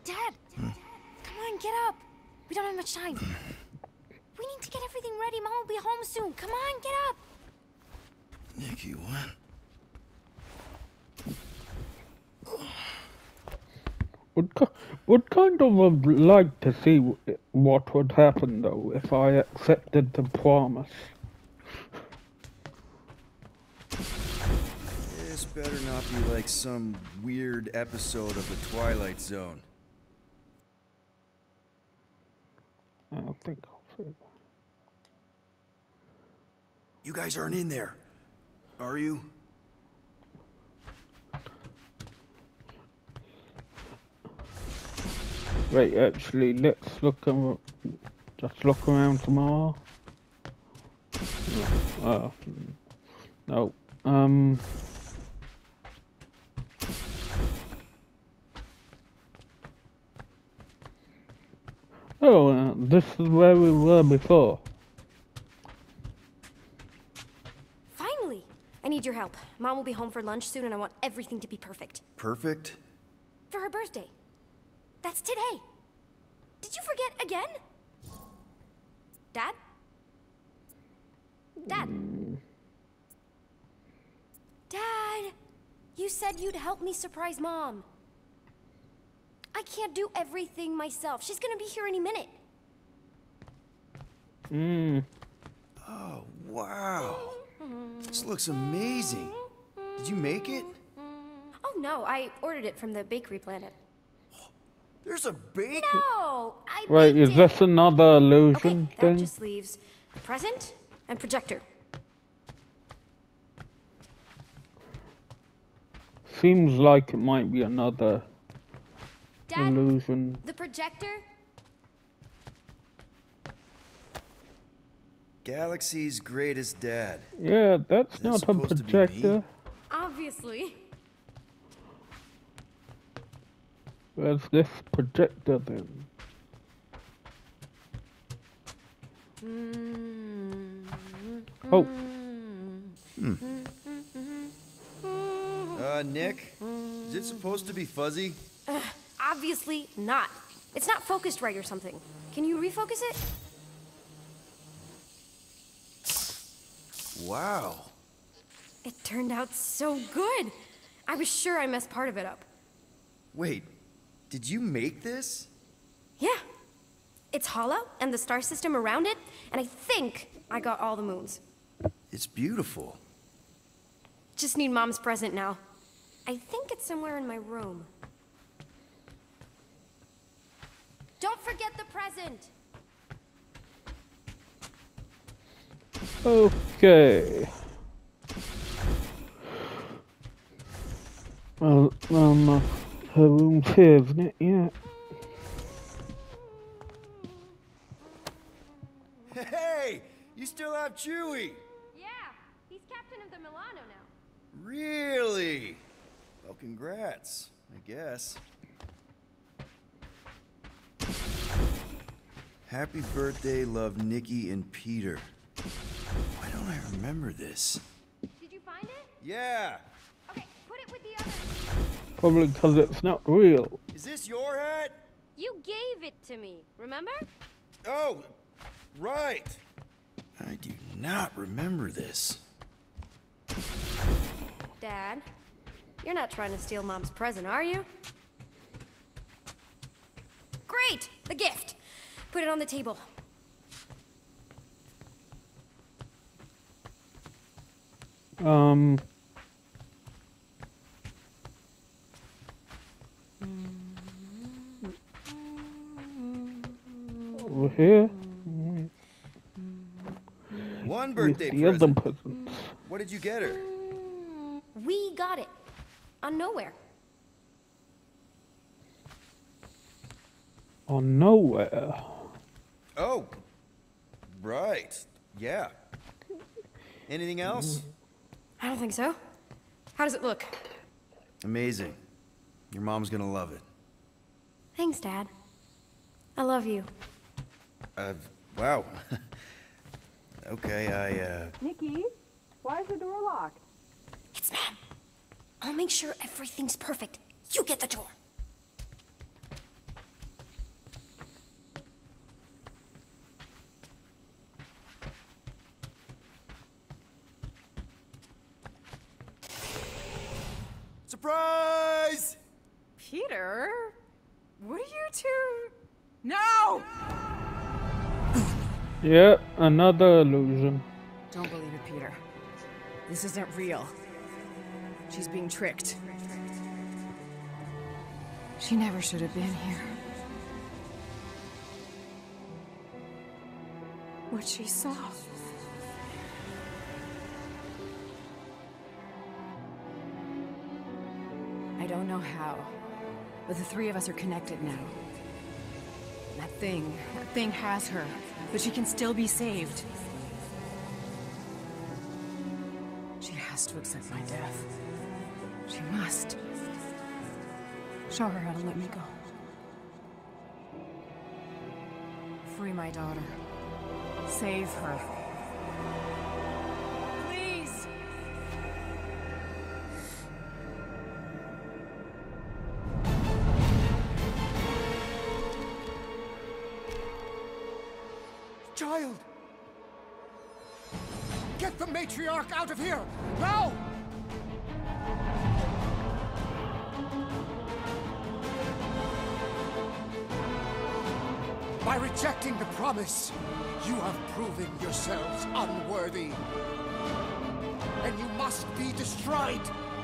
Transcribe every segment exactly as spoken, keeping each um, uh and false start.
Dad! Hmm? Come on, get up! We don't have much time. We need to get everything ready. Mom will be home soon. Come on, get up! Nikki, what? Would, would kind of have liked to see what would happen, though, if I accepted the promise. This better not be like some weird episode of The Twilight Zone. I don't think I'll see. You guys aren't in there, are you? Wait, actually, let's look around. Just look around tomorrow. No, uh, no. Um. Oh, uh, this is where we were before. Finally! I need your help. Mom will be home for lunch soon and I want everything to be perfect. Perfect? For her birthday. That's today. Did you forget again? Dad? Dad? Mm. Dad! You said you'd help me surprise Mom. I can't do everything myself. She's gonna be here any minute. Mm. Oh, wow. This looks amazing. Did you make it? Oh no, I ordered it from the bakery planet. There's a bake? No! I Wait, baked is it. this another illusion Okay, thing? that just leaves the present and projector. Seems like it might be another Dad, illusion. the projector? Galaxy's greatest dad. Yeah, that's Is that not a supposed to be me? projector. Obviously. Where's this projector then? Oh. Hmm. Uh, Nick? Is it supposed to be fuzzy? Uh, obviously not. It's not focused right or something. Can you refocus it? Wow. It turned out so good. I was sure I messed part of it up. Wait, did you make this? Yeah. It's hollow, and the star system around it, and I think I got all the moons. It's beautiful. Just need Mom's present now. I think it's somewhere in my room. Don't forget the present! Okay. Well, um, uh, her room's here, isn't it? Yeah. Hey! You still have Chewie! Yeah, he's captain of the Milano now. Really? Well, congrats, I guess. Happy birthday, love Nikki and Peter. Why don't I remember this? Did you find it? Yeah! Okay, put it with the others. Probably because it's not real. Is this your hat? You gave it to me, remember? Oh, right. I do not remember this. Dad, you're not trying to steal Mom's present, are you? Great! The gift! Put it on the table. Um. Over here. One birthday The other present. presents. What did you get her? We got it. On nowhere. On nowhere. Oh, right. Yeah. Anything else? I don't think so. How does it look? Amazing. Your mom's gonna love it. Thanks, Dad. I love you. Uh, wow. Okay, I, uh... Nikki, why is the door locked? It's Mom. I'll make sure everything's perfect. You get the door. Surprise! Peter? What are you two? No! Yeah, another illusion. Don't believe it, Peter. This isn't real. She's being tricked. She never should have been here. What she saw. I don't know how, but the three of us are connected now. That thing, that thing has her, but she can still be saved. She has to accept my death. She must. Show her how to let me go. Free my daughter. Save her. Please! Child! Get the matriarch out of here! Now! By rejecting the promise, you have proven yourselves unworthy. And you must be destroyed!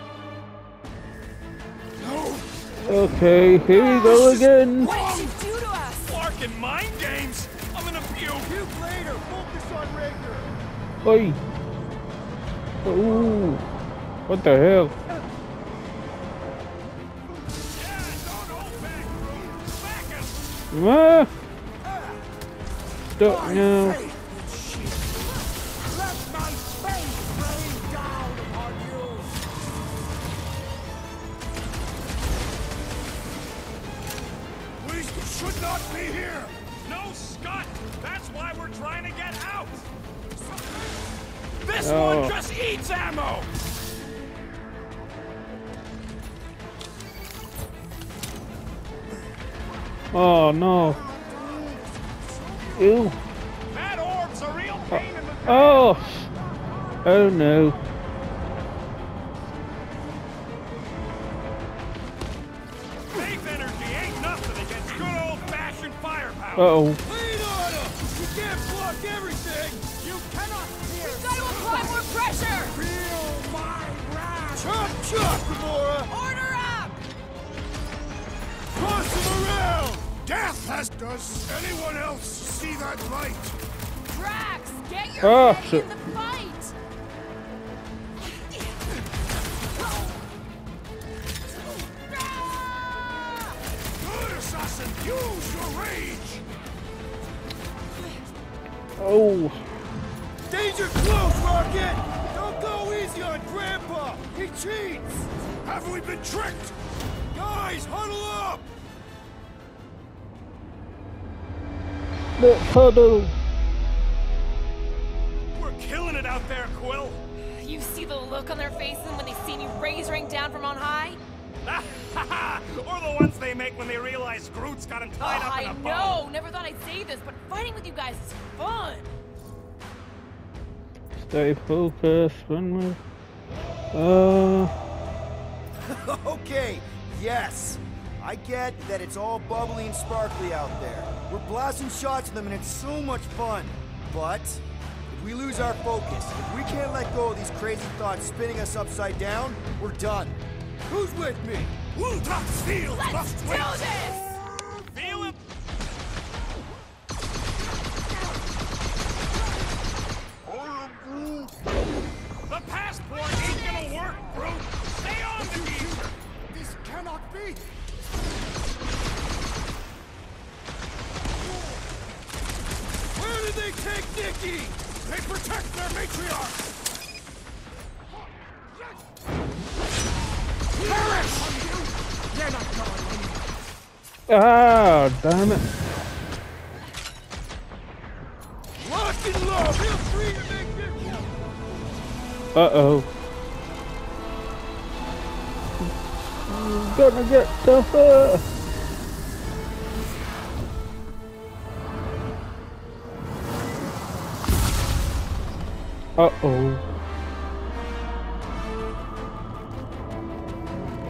No! Okay, here we go again. What did you do to us? Larkin mind games? I'm gonna puke. Puke later! Focus on RAKER! Oi. Ooh. What the hell? Yeah, don't hold back, Groot. Back him. Ah. Don't know. Let my faith rain down upon you! We should not be here. No, Scott. That's why we're trying to get out. This Oh. one just eats ammo. Oh no. Ew. That orb's a real pain in the. Oh. Oh no. Faith energy ain't nothing against good old-fashioned firepower. Uh oh. Lean on him! You can't block everything! You cannot pierce! Gotta apply more pressure! Feel my wrath! Chop chop, Gamora! Order up! Toss him around! Death has... Does anyone else see that light? Drax, get your Oh, head shit. in the fight! Good assassin, use your rage! Oh. Danger close, Rocket! Don't go easy on Grandpa! He cheats! Have we been tricked? Guys, huddle up! Let's huddle. We're killing it out there, Quill. You see the look on their faces when they see me rays rain down from on high? Or the ones they make when they realize Groot's got him tied Oh, up in I a bow. know! Never thought I'd say this, but fighting with you guys is fun! Stay focused. One more. Uh. Okay, yes. I get that it's all bubbly and sparkly out there. We're blasting shots at them and it's so much fun. But if we lose our focus, if we can't let go of these crazy thoughts spinning us upside down, we're done. Who's with me? Top steel Let's must do wait! this! Feel it? The passport ain't gonna work, Groot. Stay on the geezer. This cannot be! Where did they take Nikki? They protect their matriarch! Perish! They're not going anywhere. Ah, damn it. Lock and load! Feel free to make this! Uh oh. Gonna get tougher. Uh oh.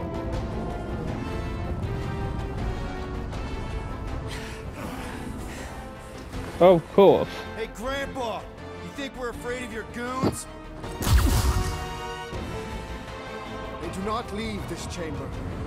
Of course. Hey, Grandpa! You think we're afraid of your goons? They do not leave this chamber.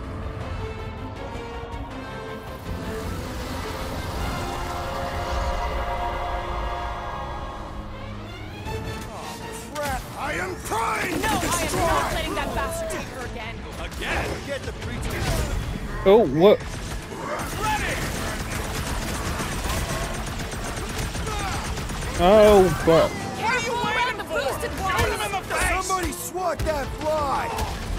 Crap! I am trying No, to I am destroy! not letting that bastard take her again. Again? Get the preacher! Oh, what? Ready! Oh, but. Careful around the boosted Shoot him ones! in the face! Somebody swat that fly!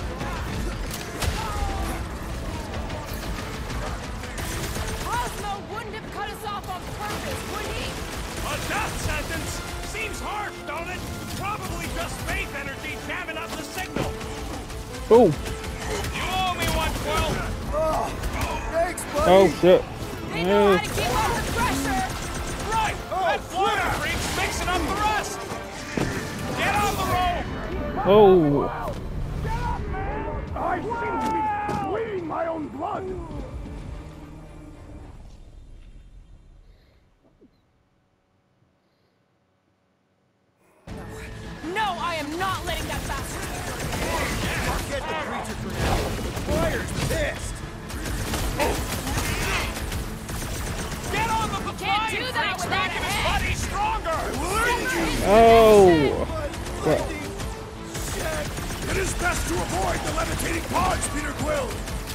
Cosmo wouldn't have cut us off on purpose, would he? A death sentence? Seems harsh, don't it? Probably just faith energy jamming up the signal. Oh, You owe me one, Quill. Oh, thanks, buddy! oh shit. They know Uh, how to keep up the pressure! Right! that water freak's mixing up the rest! Get on the road! oh. I seem to be bleeding my own blood! No, I am not letting that bastard take her again. Get the preacher for now! The fire's pissed! Get on the Can't do that freak's without making a his head. body stronger! Oh. It is best to avoid the levitating pods, Peter Quill!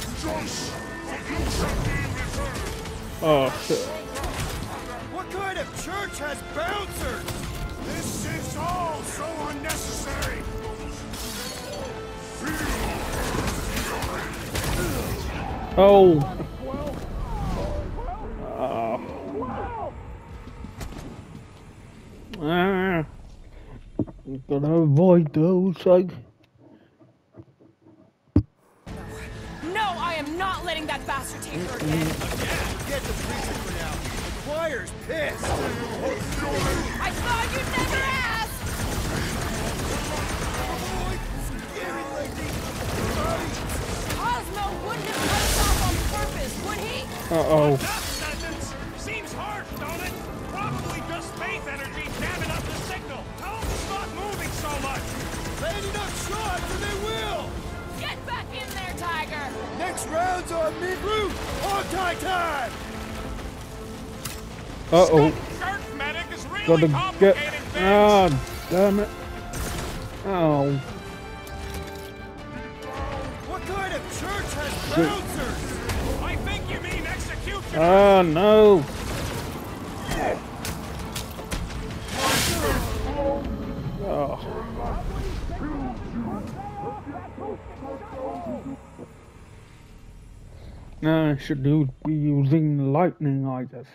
Oh shit. What kind of church has bouncers? This is all so unnecessary! Oh. Oh. Ah. Gotta avoid those, like. No, I am not letting that bastard take her again. Get the preacher for now! The choir's pissed! I thought you'd never ask! Cosmo wouldn't have cut us off on purpose, would he? Uh-oh. Death sentence? Seems harsh, don't it? Probably just faith energy jamming up the signal. Tell them to stop moving so much. Land enough shots and they will! Get back in there, Tiger! Next round's on me, Groot! Hog-tie time! Uh-oh. Shark medic is really Gotta get. complicating things. Ah, damn it. Oh. What kind of church has Shit. bouncers? I think you mean execution. Ah, no. Oh. Nah, I should do be using lightning, I guess.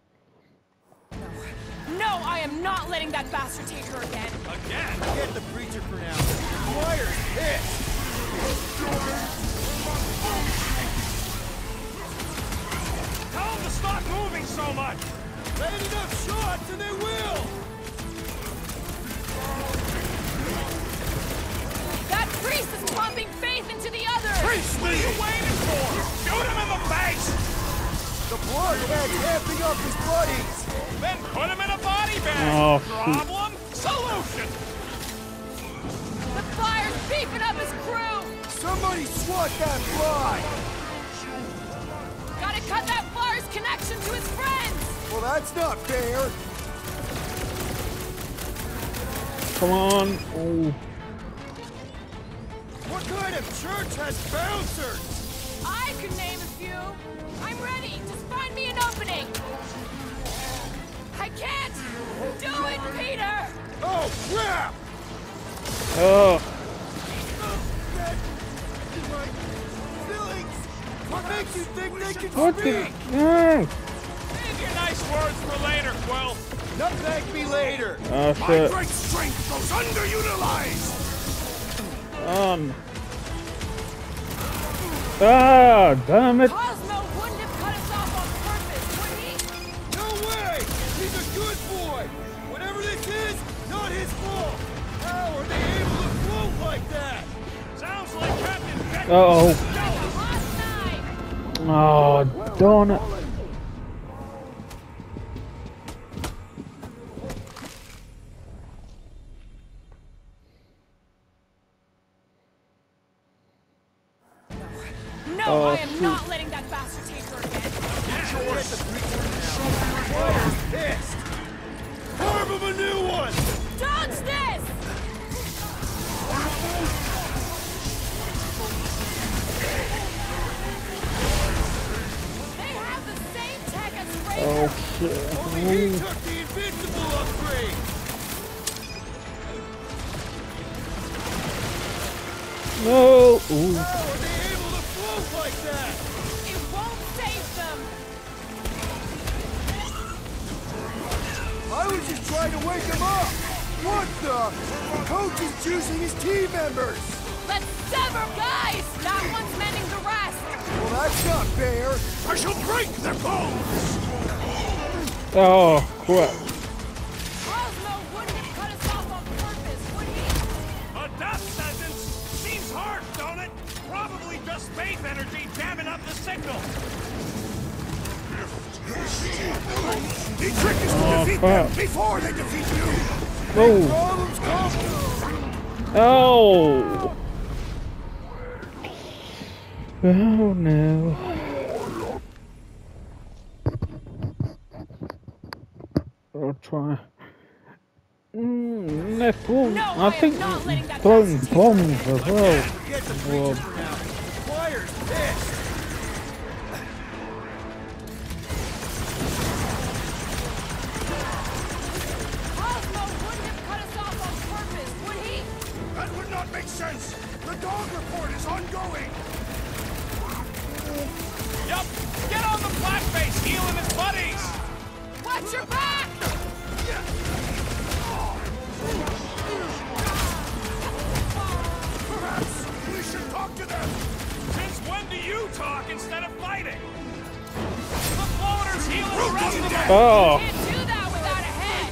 No, I am not letting that bastard take her again. Again? Get the preacher for now. The choir's pissed! Tell them to stop moving so much. Land enough shots and they will! That priest is pumping faith into the others! Priest, what are you waiting for? Shoot him in the face. The bloodhead's amping up his buddies! Then put him in a body bag. Oh, shoot. Problem? Solution. The fire's beefing up his crew! Somebody swat that fly! Gotta cut that flyer's connection to his friends! Well, that's not fair! Come on. Oh. What kind of church has bouncers? I could name a few. I'm ready. Just find me an opening. I can't do it, Peter! Oh, crap! Oh. That is my feelings! What makes you think they can What the? speak? No. Save your nice words for later, Quill. Not thank me later! Oh, My shit. great strength goes underutilized! Um. Ah, damn it. Cosmo wouldn't have cut us off on purpose, would he? No way! He's a good boy! Whatever this is, not his fault! How are they able to float like that? Sounds like Captain Jack. Uh-oh. Last night! Oh, darn it. Oh shit. Only he took the invincible upgrade! No! Ooh. How are they able to float like that? It won't save them! I was just trying to wake him up! What the? Coach is juicing his team members! Let's sever, guys! That one's mending the rest! Well, that's not fair! I shall break their bones! Oh, crap. Cosmo wouldn't have cut us off on purpose, would he? A death sentence? Seems harsh, don't it? Probably just faith energy jamming up the signal. The trick is to Oh, defeat crap. them before they defeat you! Oh! Problems come! Oh! Oh no. I'll try. Mm, left wall. No, I I think am not letting that throwing pass. bombs as well. Forget the Well, preacher for now. The choir's pissed! Cosmo wouldn't have cut us off on purpose, would he? That would not make sense! The dog report is ongoing! Yup, get on the blackface, healing his buddies. Watch your back! Perhaps we should talk to them! Since when do you talk instead of fighting? The floater's healing the rest of them. oh, Can't do that without a head!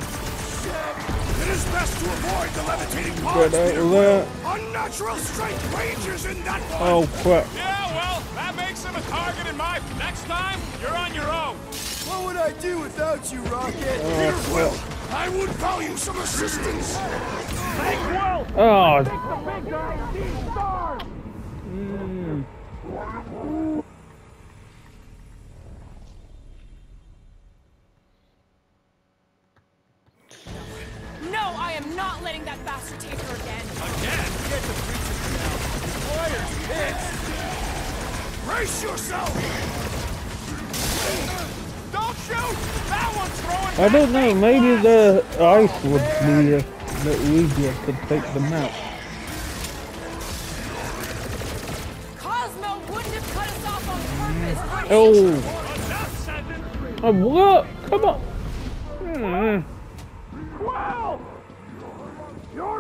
It is best to avoid the levitating Get pods, out Peter of Quill! there. Unnatural strength rages in that one! oh crap. Yeah, well, that makes him a target in my... Next time, you're on your own. What would I do without you, Rocket? Peter Quill, I would value some assistance! Oh, No, I am not letting that bastard take her again! Again? Forget the preacher for now. The choir's pissed! Brace yourself! Don't shoot! That one's throwing... I don't know, maybe the ice would be a little easier to take them out. Cosmo wouldn't have cut us off on purpose, would he? Oh, A death sentence? oh what? Come on. Hmm. Well, you're...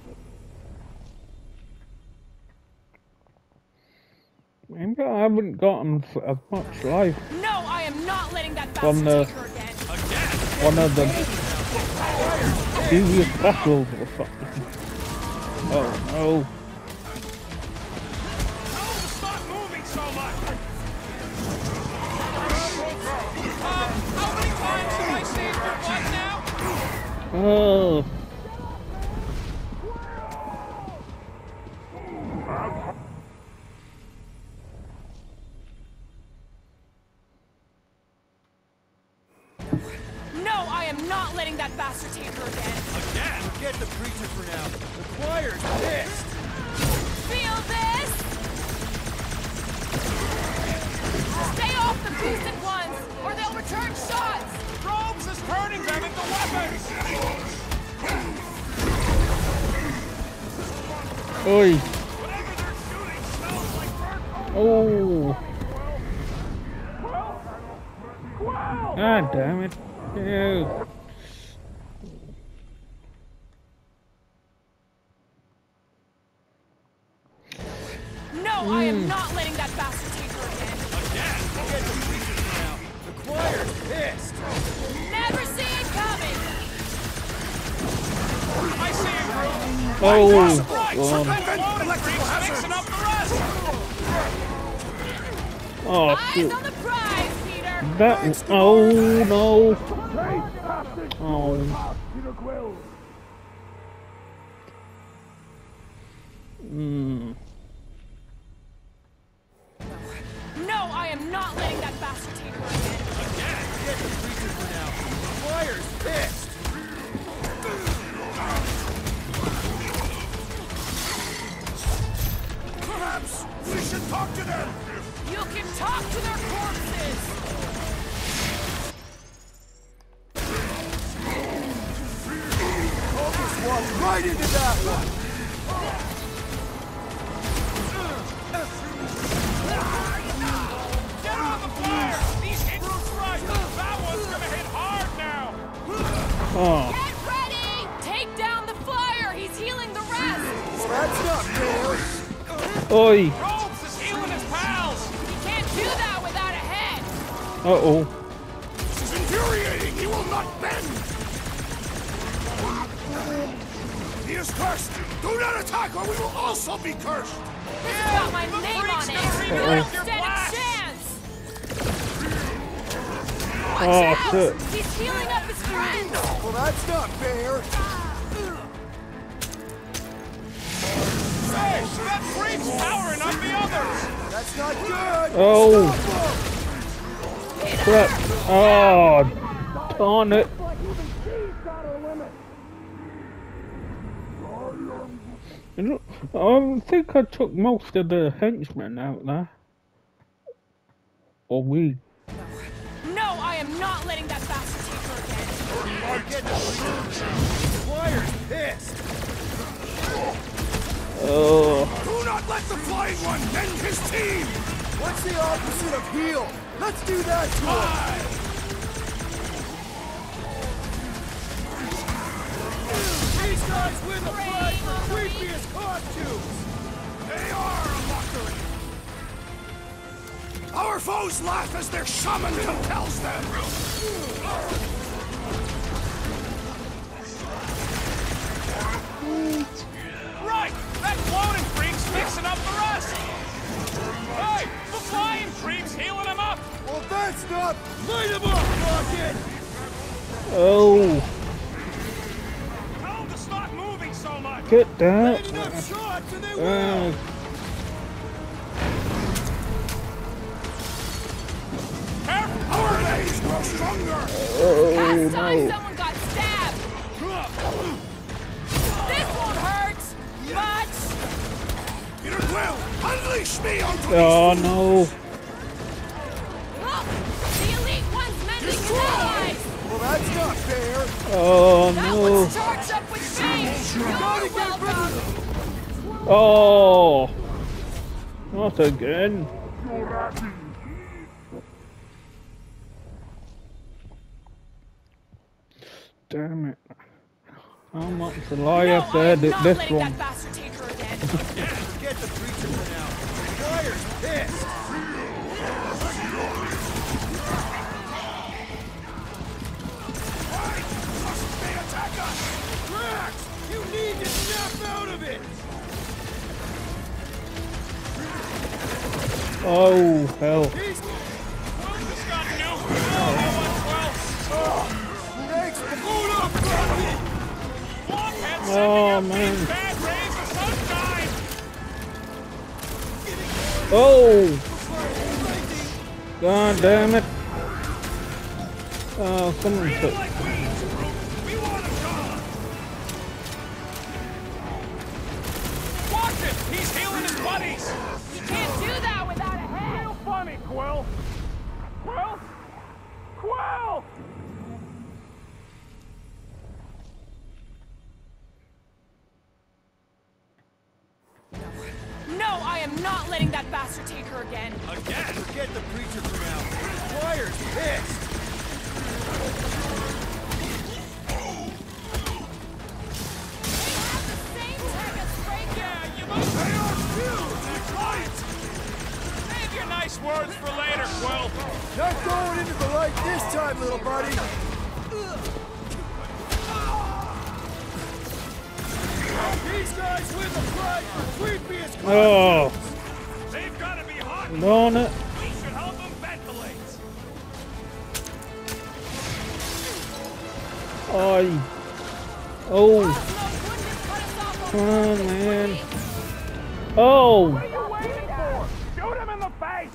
Maybe I haven't gotten as much life No, I am not letting that from bastard the take her again! Again? one of the previous battles or something. Oh no. Tell him to stop moving so much. Um, how many times have I saved your butt now? Oh. No, I am not letting that bastard take her again! Again? Forget the preacher for now. The choir's pissed! Feel this? Stay off the boosted ones, or they'll return shots! Robes is turning them into weapons! Oi. Whatever they're shooting smells like burnt Oh. God damn it. Ew. No, I am not letting that bastard take her again! Again? Forget the preacher for now. The choir's pissed! Never see it coming! I see it, Groot. Oh. Right, God. circumvent electrical mixing up the rest. Oh Eyes shit. on the prize, Peter! That. Oh no. Oh. Hmm. No, I am not letting that bastard take her again! Again? Forget the preacher for now. The choir's pissed! Perhaps we should talk to them! You can talk to their corpses! right into that one! Get on the fire! These hit Groot's right! That one's gonna hit hard now! Oh. Get ready! Take down the flyer! He's healing the rest! Well, that's not fair! Oi. Robes is healing his pals! He can't do that without a head! Uh-oh. This is infuriating! He will not bend! He is cursed! Do not attack or we will also be cursed! This has got my name on it! You don't stand a chance! Watch Oh, out! shit. He's healing up his friends! Well, that's not fair! Hey, that freak's powering up the others! That's not good! Oh. Stop Crap. Oh, darn it. You know, I think I took most of the henchmen out there. Or we. No, I am not letting that bastard take her again! them! Get the Squire's pissed! Oh. Do not let the flying one bend his team! What's the opposite of heal? Let's do that to him! These guys win the prize for creepiest costumes! They are a mockery! Our foes laugh as their shaman compels them! Right! That floating freak's fixing up the rest! Hey! The flying freak's healing him up! Well, that's not... Light him up, Rocket! Oh. Tell him to stop moving so much! Get that. Ain't enough shots and they will! Uh, Careful! Our days grow stronger! oh Last time no. someone got stabbed! This won't hurt! Much! Peter Quill, unleash me onto Oh these no. Look! The elite one's mending his allies! Well, that's not fair! Oh That no. one's charged up with fame! You're welcome! Oh. Not again. Damn it. How much will I No, have to I am edit not this letting one? that bastard take her again! Forget the preacher for now. Squire's pissed! They attack us! Drax! You need to snap out of it! Oh, hell. He's... Quill just got nuked! Oh, one Thanks for going up, Rocket! Blockhead Oh, sending out man. these bad rays of sunshine! Oh. God damn it. Oh, someone Treat him took. like weeds, Groot! We want him gone! Watch it! He's healing his buddies! You can't do that without a head! Real funny, Quill! Quill? Quill! No, I am not letting that bastard take her again! Again? Forget the preacher for now. Squire's pissed! Same tag as Raker! Yeah, you must They are huge and quiet! save your nice words for later, Quill! Not going into the light this time, little buddy! These guys win the prize for creepiest Oh, They've got to be hot! darn it. We should help them ventilate! Oi. Oh, Cosmo wouldn't have cut us off come over on, this man. way. Oh. What are you waiting for? Shoot him in the face!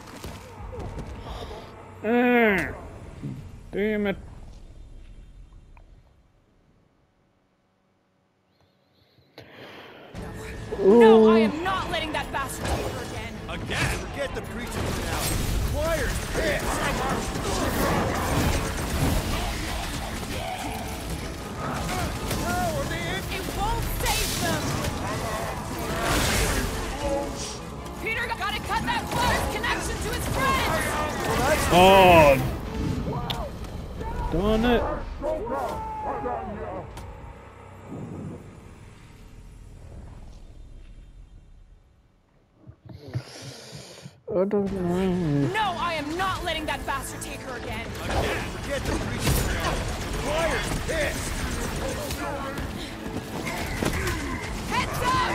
Ah. Damn it. No, I am not letting that bastard take her again! Again? Forget the preacher for now. Squire's pissed! How are they in? It won't stay Oh, darn it. I don't know. No, I am not letting that bastard take her again. Again, forget the creature now. Fire's pissed. Heads up!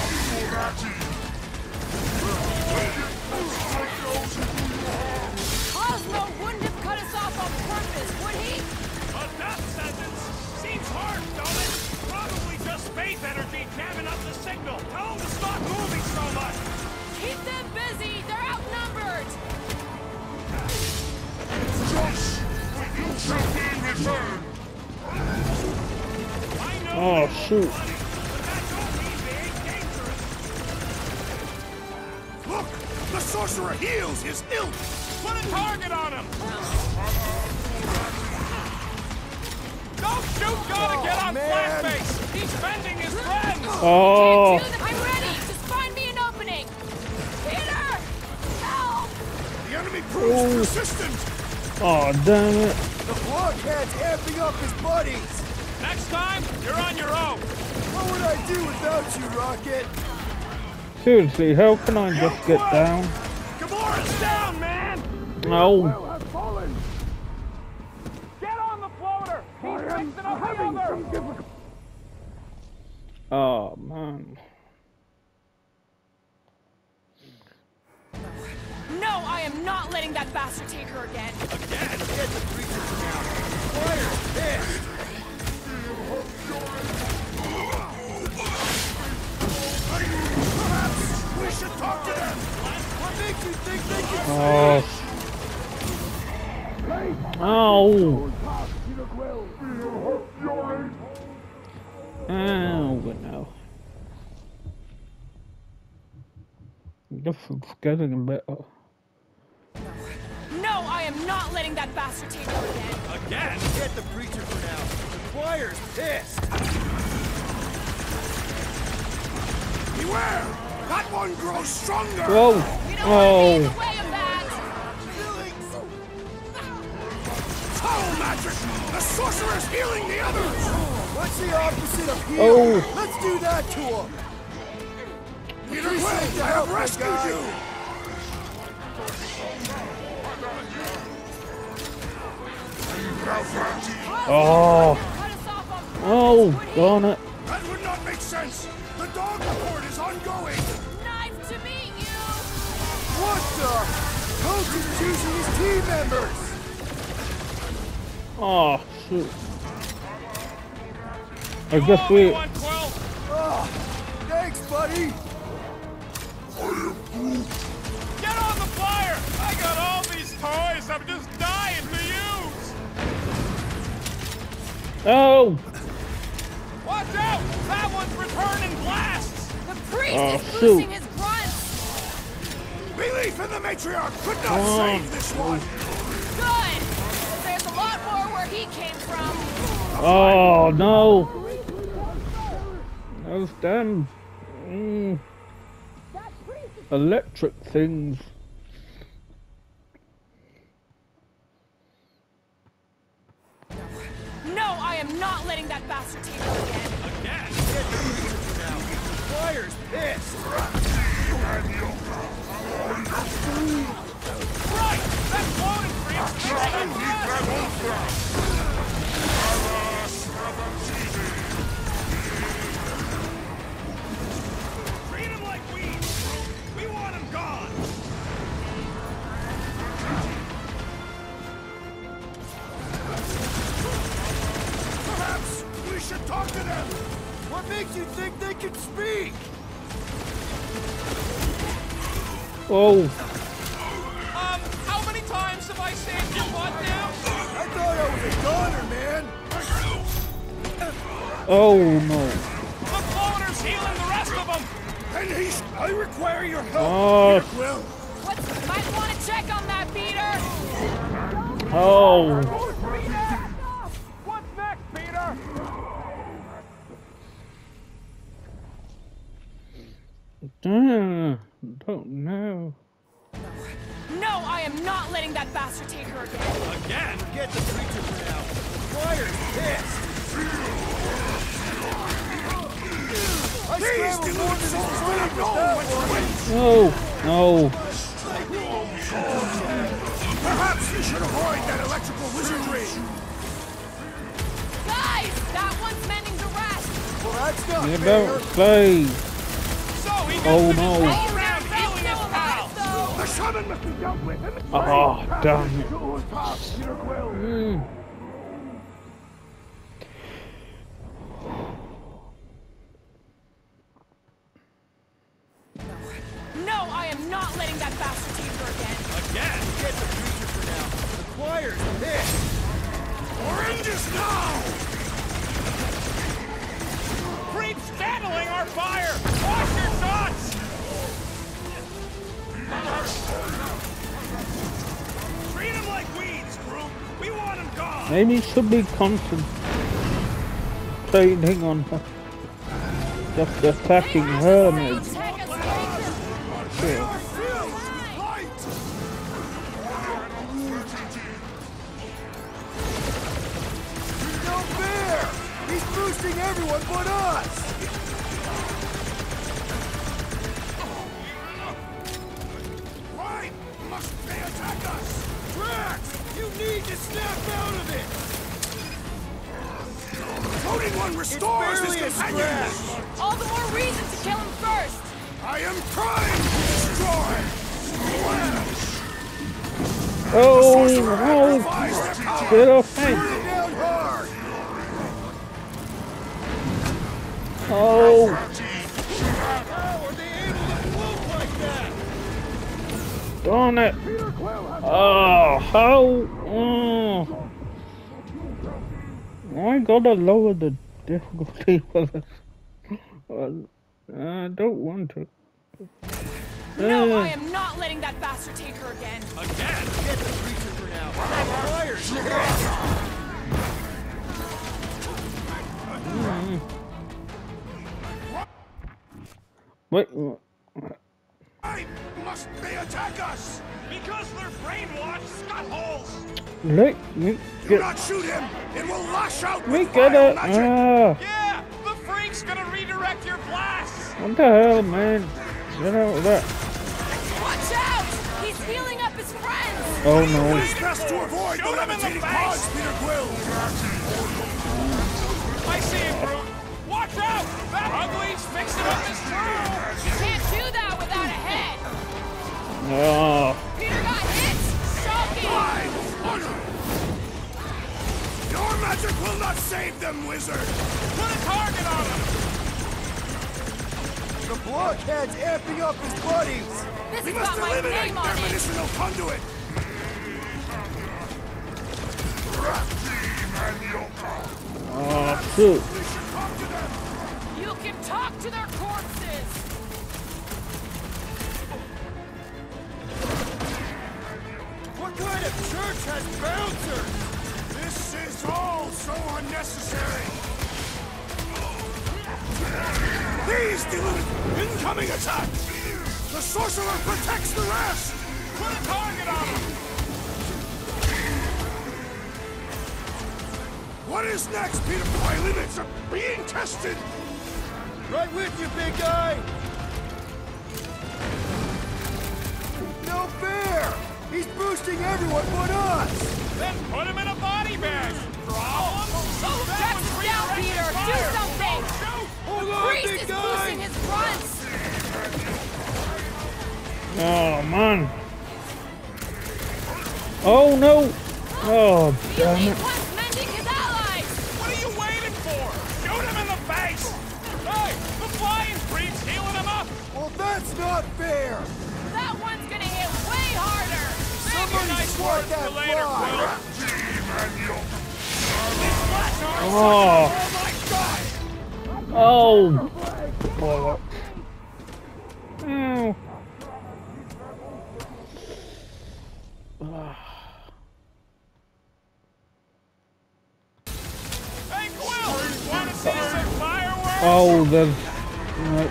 Cosmo wouldn't have cut us off on purpose, would he? A death sentence? Seems harsh, don't it? Probably just space energy jamming up the signal. Tell them to stop moving so much. Keep them busy! They're outnumbered! Josh, you shall be returned. I know Oh, they shoot. won't buddy, but that don't mean they ain't dangerous. Look, the sorcerer heals his ilk. Put a target on him! Don't shoot! Gotta Oh, get on man. flat face! He's bending his friends! Oh, Can't do them. I'm ready! Just find me an opening! Peter! Help! The enemy proves Ooh. persistent. oh, damn it. The blockhead's amping up his buddies! Next time, you're on your own! What would I do without you, Rocket? Seriously, how can I just get down? Gamora's down, man! No. Get on the floater! He's fixing up the other! Oh, man. No, I am not letting that bastard take her again. Again, get the creature now. Fire's pissed. Perhaps we should talk to them. What makes you think they can Oh. Ow. Ow, no. This is getting better. No, I am not letting that bastard take her again. Again? Get the creature for now. The choir's pissed. Beware! That one grows stronger! Whoa. We don't want to be in Oh. the way of that. Foul magic! The sorcerer's healing the others! What's the opposite of heal? Oh. Let's do that to him! Peter Quill, I have rescued you! Oh. Cut us off on purpose, Oh, would he? darn it. That would not make sense! The dog report is ongoing! Nice to meet you. What the? Coach is choosing his team members! Oh, shoot. I guess we... One, Quill! Oh, thanks, buddy! Get on the flyer! I got all these toys I'm just dying to use! Oh. Watch out! That one's returning blasts! The priest Oh, is shoot. boosting his grunts. Belief in the matriarch could not Oh. save this one! Good. There's a lot more where he came from. Oh, no. Those damn... Mm, electric things. No, I am not letting that bastard take her again. Again? Get the creature for now. The choir's pissed! Right! That floating freak's fixing up Treat him like we eat, Groot. We want him gone! Perhaps we should talk to them! What makes you think they can speak? Oh. Um, how many times have I saved your butt now? I thought I was a goner, man! Oh, no. The floater's healing the rest of them! And he's... I require your help, Oh. Peter Quill! What? Might want to check on that, Peter. Oh. What's next, Peter? Uh, don't know. No, I am not letting letting that bastard take her again. Again? Forget the creature for now. Fire's pissed. I scrambled more than this was waiting with that one. No, no. Perhaps you should avoid that electrical wizardry. Guys, that one's mending the rest. Well, that's not You fair. don't say. So he just Oh been no. all around healing his pal. The shaman must be dealt with. Oh, damn it. To his path, Peter Quill. Mm. No, I am not letting that bastard take her again. Again? Forget the creature for now. The choir's pissed. Oranges now! Creep's channeling our fire! Watch your shots! Treat him like weeds, Groot! We want him gone! Maybe should be concentrating on her. Just attacking her, maybe. Take us, Raker. Sure. Light! No fair! He's boosting everyone but us! Right! Must they attack us? Drax! You need to snap out of it! Floating one restores his barely a companions! scratch. All the more reason to kill him first. I am trying to destroy! Oh, Amplifies their no. power! Get off me. Put it down hard! Oh, How are they able to float like that? darn it. Oh, how? Oh. I gotta lower the difficulty for this. Well, I don't want to. No, Uh, I am not letting that bastard take her again. Again? Get the creature for now. That fire's pissed. Wait, Why must they attack us? Because they're brainwashed scut-holes! let me Do get, not shoot him! It will lash out me with get vile it. magic! Ah, Yeah! The freak's gonna redirect your blasts! what the hell, man? Get out of that. Watch out! He's healing up his friends. Oh no. It's best to avoid Shoot the him in the levitating face! pods, Peter Quill! I see him, Groot! Watch out! That ugly's fixing up his crew! You can't do that without a head. Oh, Peter got hit. Shocking. Fine! Honor! Your magic will not save them, wizard! Put a target on him! The blockhead's amping up his buddies! This We has must got my eliminate name their on it. medicinal conduit! oh, shoot. We should talk to them! You can talk to their corpses. What kind of church has bouncers? This is all so unnecessary! These deluded incoming attack! The sorcerer protects the rest! Put a target on him! What is next, Peter? My limits are being tested! Right with you, big guy! No fair! He's boosting everyone but us! Then put him in a body bag! Problem? Oh, Drax is down, Peter. Do something. Hold on, Priest big is guy! boosting his fronts. Oh, man. Oh, no. Oh, You damn need it. one's mending his allies. What are you waiting for? Shoot him in the face! Hey, the flying creep's healing him up! Well, that's not fair! That one's gonna hit way harder. Somebody nice swat work that for later, fly! Quill. Oh, Oh my god! oh. Bollocks. Ow. Hey, Quill! Wanna see some fireworks? Oh, there's... Right.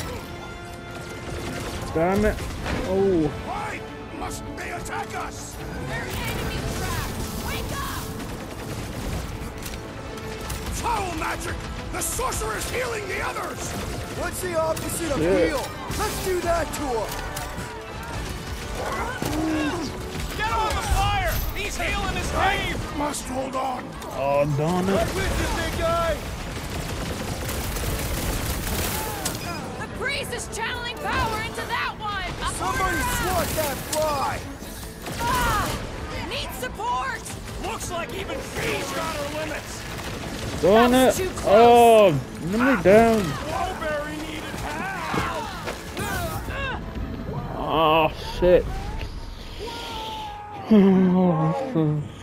Damn it. Oh. Why must they attack us? magic! The sorcerer's healing the others! What's the opposite of Yeah. heal? Let's do that to her! Get on the fire! He's healing his cave! Must hold on! Oh, darn it. Right with you, big guy! The priest is channeling power into that one! Somebody swat that fly! Ah! Need support! Looks like even she's got her limits! Darn That's it. too close. Oh, let me down. Blowberry needed help! Oh, shit.